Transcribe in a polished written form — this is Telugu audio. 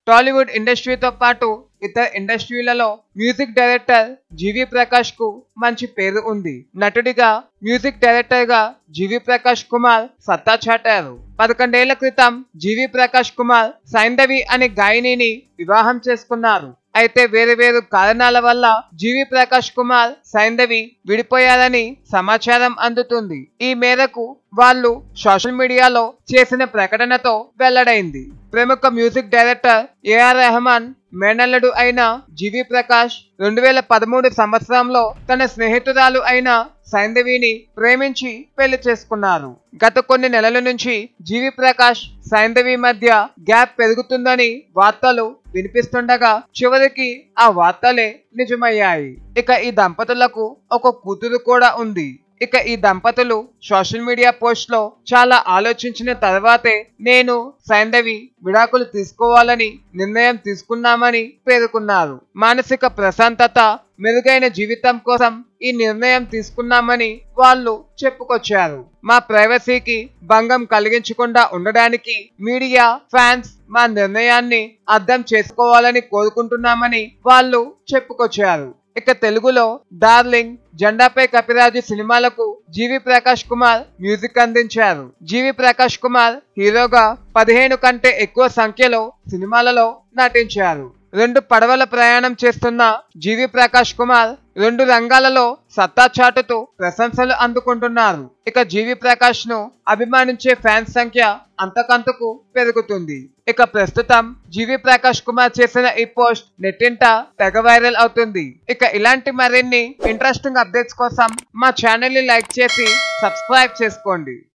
టాలీవుడ్ ఇండస్ట్రీతో పాటు ఇతర ఇండస్ట్రీలలో మ్యూజిక్ డైరెక్టర్ జీవి ప్రకాష్ కు మంచి పేరు ఉంది. నటుడిగా, మ్యూజిక్ డైరెక్టర్ గా జీవి ప్రకాష్ కుమార్ సత్తా చాటారు. 11 ఏళ్ల క్రితం జీవి ప్రకాష్ కుమార్ సైంధవి అనే గాయనిని వివాహం చేసుకున్నారు. అయితే వేరు వేరు కారణాల వల్ల జీవి ప్రకాష్ కుమార్ సైంధవి విడిపోయారని సమాచారం అందుతుంది. ఈ మేరకు వాళ్ళు సోషల్ మీడియాలో చేసిన ప్రకటనతో వెల్లడైంది. ప్రముఖ మ్యూజిక్ డైరెక్టర్ ఏఆర్ రెహమాన్ మేనల్లుడు అయిన జీవి ప్రకాష్ 2013 సంవత్సరంలో తన స్నేహితురాలు అయిన సైంధవిని ప్రేమించి పెళ్లి చేసుకున్నారు. గత కొన్ని నెలల నుంచి జీవి ప్రకాష్ సైంధవి మధ్య గ్యాప్ పెరుగుతుందని వార్తలు వినిపిస్తుండగా చివరికి ఆ వార్తలే నిజమయ్యాయి. ఇక ఈ దంపతులకు ఒక కూతురు కూడా ఉంది. ఇక ఈ దంపతులు సోషల్ మీడియా పోస్ట్ లో చాలా ఆలోచించిన తర్వాతే నేను సైంధవి విడాకులు తీసుకోవాలని నిర్ణయం తీసుకున్నామని పేర్కొన్నారు. మానసిక ప్రశాంతత, మెరుగైన జీవితం కోసం ఈ నిర్ణయం తీసుకున్నామని వాళ్ళు చెప్పుకొచ్చారు. మా ప్రైవసీకి భంగం కలిగించకుండా ఉండడానికి మీడియా, ఫ్యాన్స్ మా నిర్ణయాన్ని అర్థం చేసుకోవాలని కోరుకుంటున్నామని వాళ్ళు చెప్పుకొచ్చారు. ఇక తెలుగులో డార్లింగ్, జెండాపై కపిరాజు సినిమాలకు జీవి ప్రకాష్ కుమార్ మ్యూజిక్ అందించారు. జీవి ప్రకాష్ కుమార్ హీరోగా 15 కంటే ఎక్కువ సంఖ్యలో సినిమాలలో నటించారు. 2 పడవల ప్రయాణం చేస్తున్న జీవి ప్రకాష్ కుమార్ 2 రంగాలలో సత్తా చాటుతూ ప్రశంసలు అందుకుంటున్నారు. ఇక జీవి ప్రకాష్ ను అభిమానించే ఫ్యాన్స్ సంఖ్య అంతకంతకు పెరుగుతుంది. ఇక ప్రస్తుతం జీవి ప్రకాష్ కుమార్ చేసిన ఈ పోస్ట్ నెట్టింట తెగ వైరల్ అవుతుంది. ఇక ఇలాంటి మరిన్ని ఇంట్రెస్టింగ్ అప్డేట్స్ కోసం మా ఛానల్ ని లైక్ చేసి సబ్స్క్రైబ్ చేసుకోండి.